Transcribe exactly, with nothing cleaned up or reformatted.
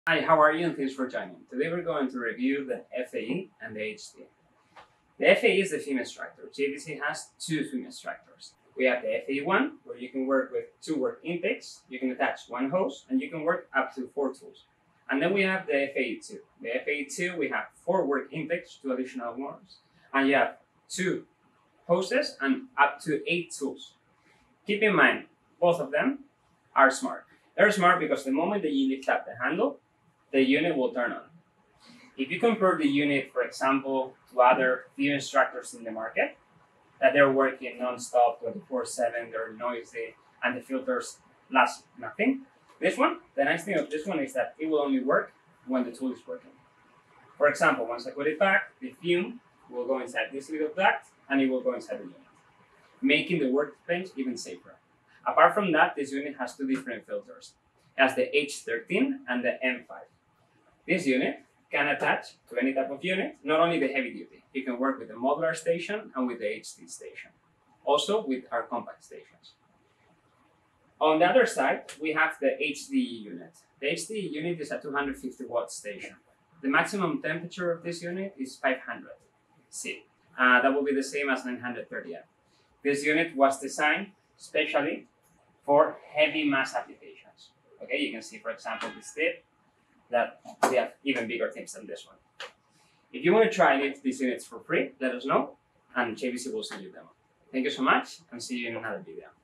Hi, how are you and thanks for joining. Today we're going to review the F A E and the H D. The F A E is the Fume Extractor. J B C has two Fume Extractors. We have the F A E one, where you can work with two work intakes, you can attach one hose, and you can work up to four tools. And then we have the F A E two. The F A E two, we have four work intakes, two additional ones, and you have two hoses and up to eight tools. Keep in mind, both of them are smart. They're smart because the moment that you lift up the handle, the unit will turn on. If you compare the unit, for example, to other Fume Extractors in the market, that they're working non-stop, twenty-four seven, they're noisy, and the filters last nothing. This one, the nice thing of this one is that it will only work when the tool is working. For example, once I put it back, the fume will go inside this little duct, and it will go inside the unit, making the workbench even safer. Apart from that, this unit has two different filters. It has the H thirteen and the M five. This unit can attach to any type of unit, not only the heavy duty. You can work with the Modular station and with the H D station. Also with our compact stations. On the other side, we have the H D unit. The H D unit is a two hundred fifty watt station. The maximum temperature of this unit is five hundred C. Uh, that will be the same as nine hundred thirty F. This unit was designed specially for heavy mass applications. Okay, you can see, for example, this tip, that we have even bigger tips than this one. If you want to try these units for free, let us know, and J B C will send you them. Thank you so much, and see you in another video.